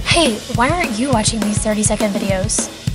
Hey, why aren't you watching these 30-second videos?